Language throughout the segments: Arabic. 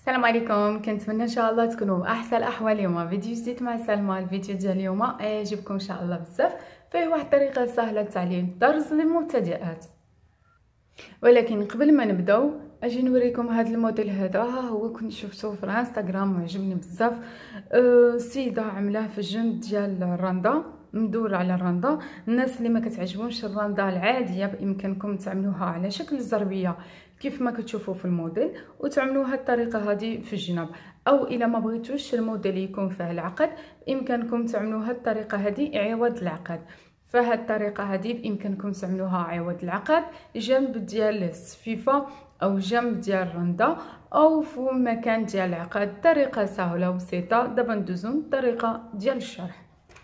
السلام عليكم. كنتمنى ان شاء الله تكونوا باحسن الاحوال. اليوم فيديو جديد مع سلمى. الفيديو ديال اليوم يعجبكم ان شاء الله بزاف، فيه واحد الطريقه سهله لتعليم الدرس للمبتدئات. ولكن قبل ما نبداو اجي نوريكم هذا الموديل. هذا هو كنت شفتوه في الانستغرام وعجبني بزاف. سيده عاملاه في الجنب ديال الرنده، مدور على الرنده. الناس اللي ما كتعجبهمش الرنده العاديه بامكانكم تعملوها على شكل زربيه كيف ما كتشوفوا في الموديل، وتعملوها الطريقه هذه في الجنب. او الا ما بغيتوش الموديل يكون فيه العقد بامكانكم تعملوها الطريقه هذه عوض العقد. فهاد الطريقه هذه بامكانكم تعملوها عوض العقد جنب ديال السفيفه او جنب ديال الرنده او في مكان ديال العقد. طريقه سهله وبسيطه. دابا ندوزو الطريقه ديال الشرح.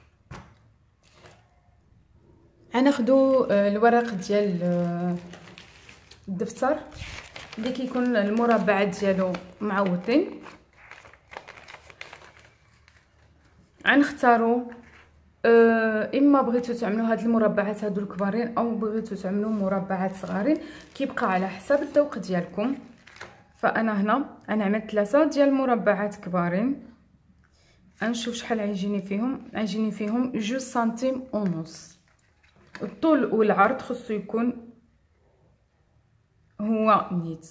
غناخدو الورق ديال الدفتر اللي كيكون المربعات ديالو معوضين. غنختاروا اما بغيتو تعملوا هاد المربعات هادو الكبارين او بغيتو تعملوا مربعات صغارين، كيبقى على حسب الذوق ديالكم. فانا هنا غنعمل 3 ديال المربعات كبارين. غنشوف شحال عيجيني فيهم 2 سنتيم ونص. الطول والعرض خصو يكون هو نيت.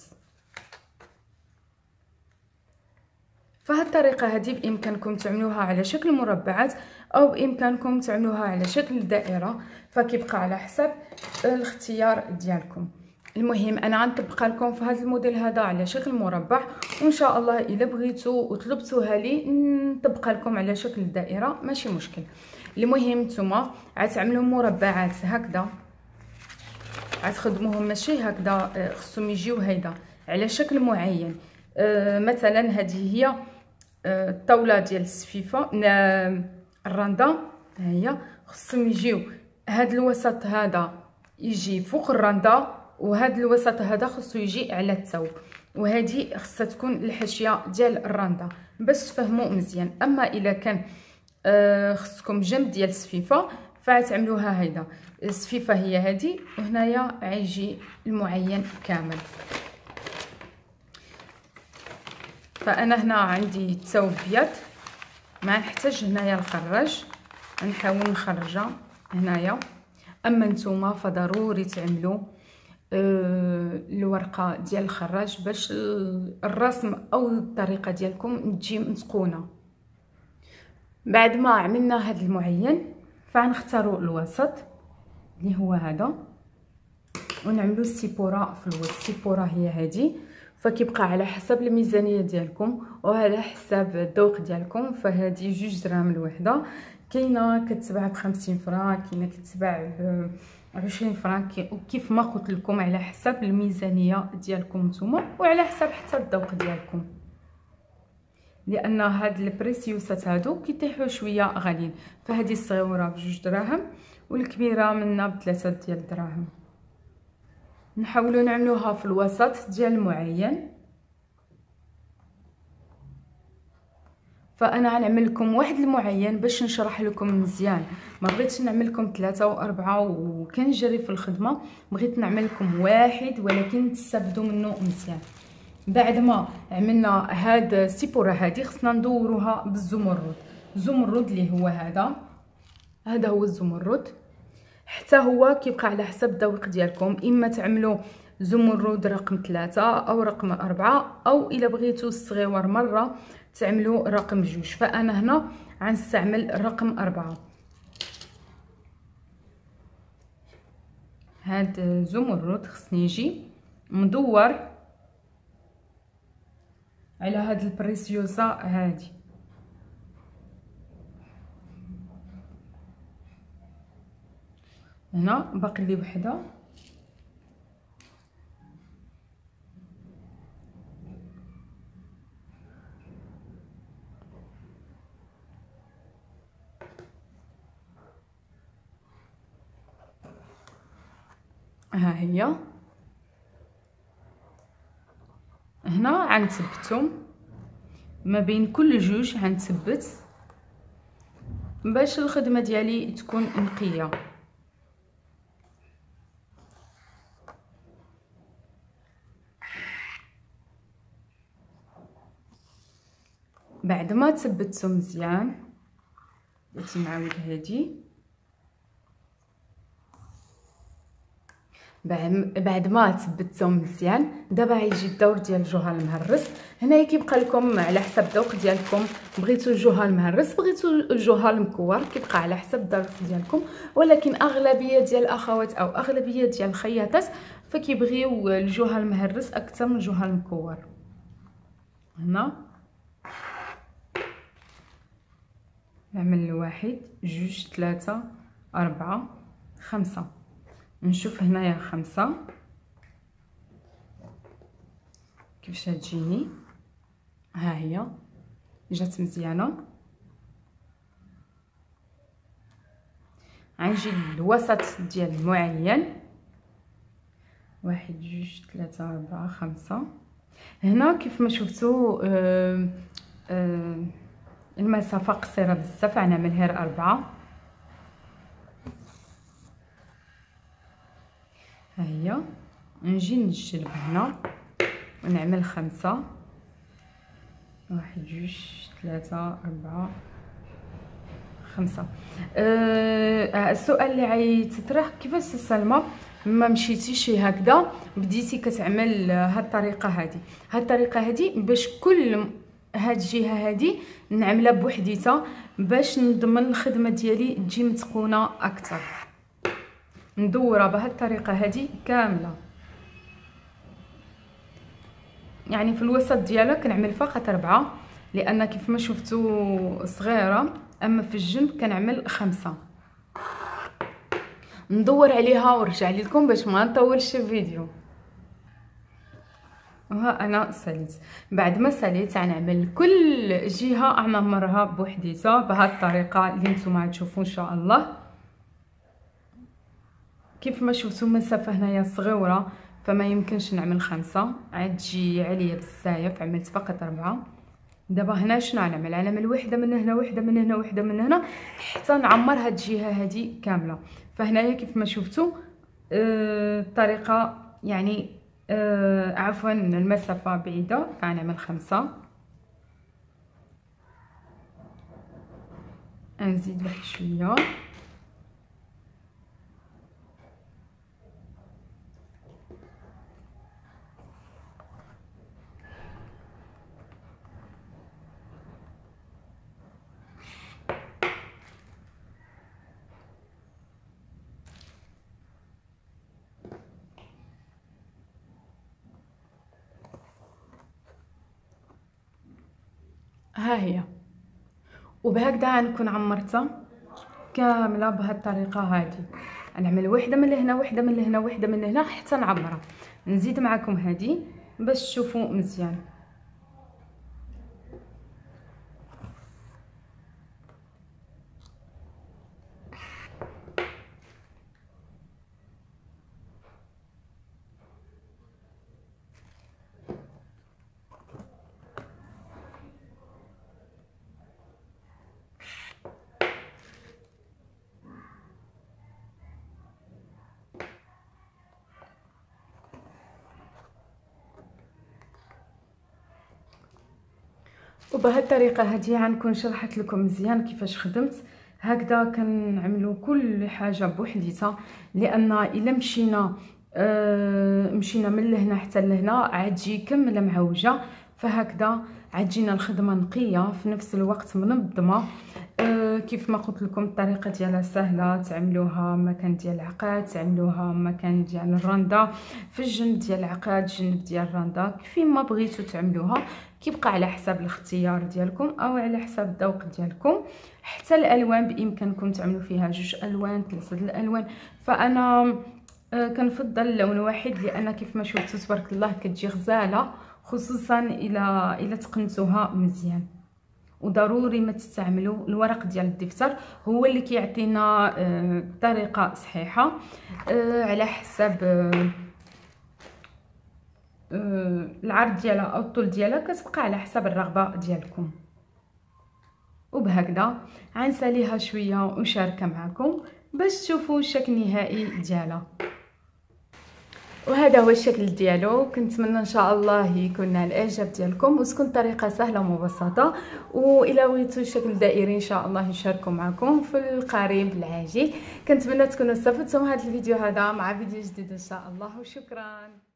فهاد الطريقه هذه بامكانكم تعملوها على شكل مربعات او بامكانكم تعملوها على شكل دائره، فكيبقى على حسب الاختيار ديالكم. المهم انا غنطبق لكم في هذا الموديل هذا على شكل مربع، وان شاء الله الا بغيتو وطلبتوها لي نطبق لكم على شكل دائره ماشي مشكل. المهم نتوما غتعملوا مربعات هكذا، غتخدموهم ماشي هكذا، خصهم يجيو هيدا على شكل معين. مثلا هذه هي الطاوله ديال السفيفه الرنده، ها هي خصهم يجيو هذا الوسط هذا يجي فوق الرنده، وهذا الوسط هذا خصو يجي على الثوب، وهذه خصها تكون الحاشيه ديال الرنده باش تفهموا مزيان. اما الا كان خصكم جنب ديال السفيفه فغتعملوها هيدا. السفيفه هي هذه، وهنايا غيجي المعين كامل. فانا هنا عندي الثوب ابيض، ما نحتاج هنايا الخراج، نحاول نخرجها هنايا. اما نتوما فضروري تعملوا الورقه ديال الخراج باش الرسم او الطريقه ديالكم تجي متقونه. بعد ما عملنا هذا المعين فغنختاروا الوسط اللي هو هذا، ونعملوا السيبوره في الوسط. السيبوره هي هذه، فكيبقى على حسب الميزانيه ديالكم وعلى حساب الذوق ديالكم. فهذه 2 درهم الوحده، كاينه كتباع ب50 فرانك، كاينه كتباع ب20 فرانك، وكيف ما قلت لكم على حسب الميزانيه ديالكم نتوما وعلى حسب حتى الذوق ديالكم. لان هاد البريسيوسات هادو كيطيحوا شويه غاليين. فهذه الصغيره ب2 دراهم والكبيره منا ب3 ديال الدراهم. نحاولوا نعملوها في الوسط ديال المعين. فانا غنعمل لكم واحد المعين باش نشرح لكم مزيان، ما بغيتش نعمل لكم 3 و4 وكنجري في الخدمه، بغيت نعمل لكم واحد ولكن تستافدوا منه مزيان. بعد ما عملنا هاد السيبوره هذه خصنا ندوروها بالزمرد. الزمرد اللي هو هذا هو الزمرد، حتى هو كيبقى على حسب الذوق ديالكم. اما تعملوا زمرد رقم 3 او رقم 4، او الا بغيتوا الصغيور مره تعملوا رقم 2. فانا هنا غنستعمل رقم 4. هاد الزمرد خصني يجي مدور على هاد البريسيوسا هادي. هنا باقي لي وحده، ها هي. هنا غنثبتهم ما بين كل 2، غنثبت باش الخدمه ديالي تكون نقيه. بعد ما تثبتو مزيان درتي نعاود هادي. بعد ما تثبتو مزيان دابا غيجي الدور ديال الجوهر المهرس. هنايا كيبقى لكم على حسب الذوق ديالكم، بغيتو الجوهر المهرس بغيتو الجوهر المكور، كيبقى على حسب الذوق ديالكم. ولكن اغلبيه ديال الاخوات او اغلبيه ديال الخياطات فكيبغيو الجوهر المهرس اكثر من الجوهر المكور. هنا نعمل 1 2 3 4 5. نشوف هنايا 5 كيفاش تجيني. ها هي جات مزيانه. غنجي للوسط ديال المعين 1 2 3 4 5. هنا كيف ما شفتوا المسافه قصيره بزاف، غنعمل غير 4. ها هي نجي نجلب هنا ونعمل 5 1 2 3 4 5. السؤال اللي غيتطرح كيفاش سلمى ما مشيتيش هكذا بديتي كتعمل هاد الطريقه هادي. هاد الطريقه هادي باش كل هاد الجهه هادي نعملها بوحديتها باش نضمن الخدمه ديالي تجي متقونه اكثر. ندورها بهاد الطريقه هادي كامله، يعني في الوسط ديالها كنعمل فقط 4، لان كيف ما شفتوا صغيره، اما في الجنب كنعمل 5. ندور عليها ونرجع لكم باش ما نطولش الفيديو. وها انا ساليت. بعد ما ساليت غنعمل كل جهه غنمرها بوحديتها بهاد الطريقه اللي نتوما غتشوفوا ان شاء الله. كيف ما شفتوا المسافه هنايا صغيره فما يمكنش نعمل 5، عاد تجي عليا بزاف، عملت فقط 4. دابا هنا شنو غنعمل؟ غنعمل وحده من هنا وحده من هنا وحده من هنا حتى نعمر هاد الجهه هادي كامله. فهنايا كيف ما شفتوا الطريقه يعني عفوا المسافه بعيده، فغنعمل 5. نزيد واحد شويه. ها هي، وبهكذا غنكون عمرتها كامله بهاد الطريقه هادي. نعمل وحده من لهنا وحده من لهنا وحده من لهنا حتى نعمرها. نزيد معكم هادي باش تشوفوا مزيان. وبهاد الطريقه هادي غنكون شرحت لكم مزيان كيفاش خدمت. هكذا كنعملوا كل حاجه بوحديتها، لان الا مشينا من لهنا حتى لهنا عاد تجي كامله معوجه. فهكذا عاد تجينا الخدمه نقيه في نفس الوقت منظمه. كيف ما قلت لكم الطريقه ديالها سهله، تعملوها مكان ديال العقاد، تعملوها مكان ديال الرنده، في الجنب ديال العقاد، الجنب ديال الرنده، كيف ما بغيتو تعملوها. كيبقى على حسب الاختيار ديالكم او على حسب الذوق ديالكم. حتى الالوان بامكانكم تعملوا فيها 2 الوان 3 الالوان. فانا كنفضل لون واحد، لان كيف ما شفتوا تبارك الله كتجي غزاله، خصوصا الى تقنتوها مزيان. وضروري ما تستعملوا الورق ديال الدفتر، هو اللي كيعطينا طريقه صحيحه على حسب العرض ديالها او الطول ديالها، كتبقى على حسب الرغبه ديالكم. وبهكذا غنساليها شويه ونشاركها معكم باش تشوفوا الشكل النهائي ديالها. وهذا هو الشكل ديالو. كنتمنى ان شاء الله يكون على الاعجاب ديالكم وتكون طريقه سهله ومبسطه. والى بغيتوا الشكل دائري ان شاء الله نشاركه معكم في القريب العاجل. كنتمنى تكونوا استفدتوا من هذا الفيديو هذا. مع فيديو جديد ان شاء الله، وشكرا.